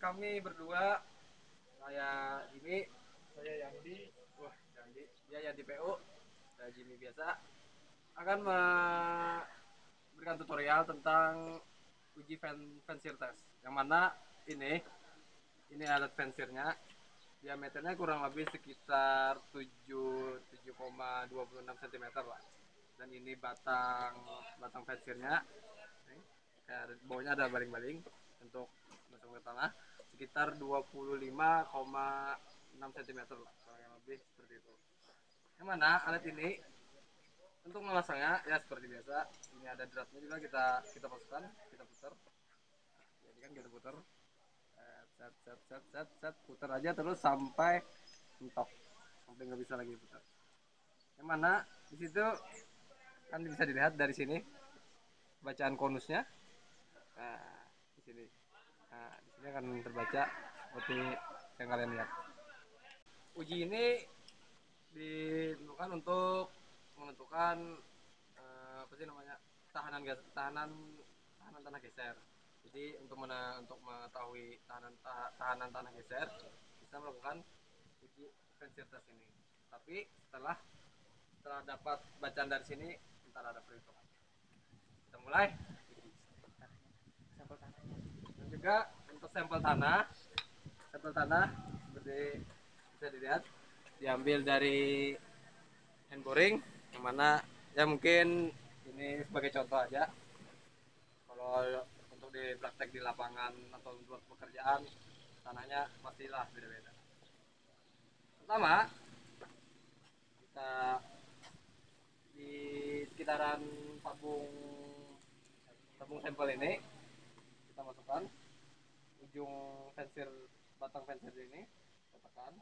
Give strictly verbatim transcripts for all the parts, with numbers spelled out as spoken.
kami berdua, saya Jimmy, saya Yandi, wah Yandi, dia Yandi P U, saya Jimmy biasa, akan memberikan tutorial tentang uji fancier test. Yang mana ini, ini alat fanciernya, diameternya kurang lebih sekitar tujuh koma dua enam sentimeter lah. Dan ini batang batang fanciernya, bawahnya ada baling-baling untuk masuk ke tanah sekitar dua puluh lima koma enam sentimeter lah, kurang lebih seperti itu. Yang mana alat ini untuk memasangnya ya seperti biasa, ini ada dratnya juga, kita kita masukkan, kita putar, jadi kan kita putar, set set set set set putar aja terus sampai mentok, sampai nggak bisa lagi putar. Yang mana di situ kan bisa dilihat dari sini bacaan konusnya. Nah, di sini. Nah, di sini akan terbaca seperti yang kalian lihat. Uji ini dilakukan untuk menentukan eh, apa sih namanya? tahanan gas, tahanan tahanan tanah geser. Jadi untuk mena, untuk mengetahui tahanan tahanan tanah geser, kita melakukan uji fancier test ini. Tapi setelah setelah dapat bacaan dari sini, ntar ada perhitungan. Kita mulai. Dan juga untuk sampel tanah, sampel tanah seperti bisa dilihat diambil dari hand boring, yang mana ya mungkin ini sebagai contoh aja. Kalau untuk di praktek di lapangan atau buat pekerjaan, tanahnya pastilah beda-beda. Pertama, kita di sekitaran tabung tabung sampel ini kita masukkan ujung fancier, batang fancier ini kita tekan,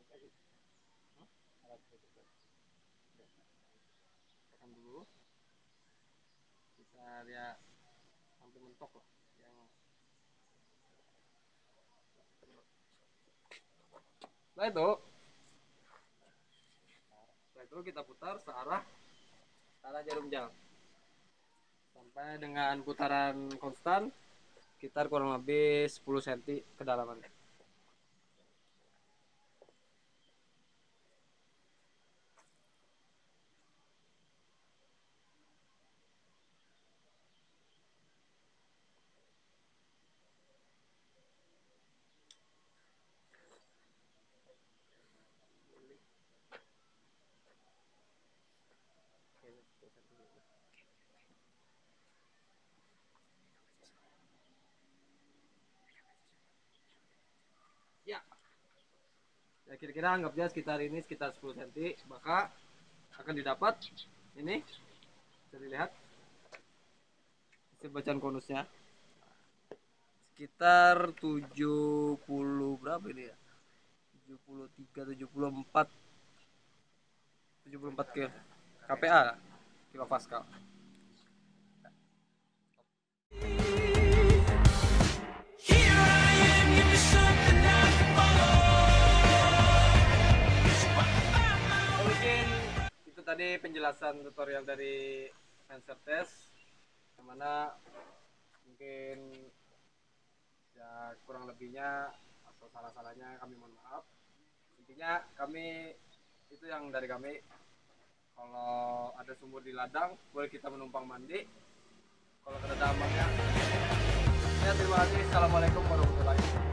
tekan dulu, bisa lihat sampai mentok lah. Yang setelah itu, setelah itu kita putar searah searah jarum jam sampai dengan putaran konstan sekitar kurang lebih sepuluh sentimeter kedalamannya. Ya, ya kira-kira anggapnya sekitar ini sekitar sepuluh sentimeter, maka akan didapat ini, bisa dilihat hasil bacaan konusnya sekitar tujuh puluh berapa ini ya, tujuh puluh tiga, tujuh puluh empat tujuh puluh empat kilo kPa, kilo Pascal. Tadi penjelasan tutorial dari fancier test, yang mana mungkin ya kurang lebihnya atau salah-salahnya kami mohon maaf. Intinya kami itu yang dari kami, kalau ada sumur di ladang boleh kita menumpang mandi, kalau ada tambangnya. Ya terima kasih. Assalamualaikum warahmatullahi wabarakatuh.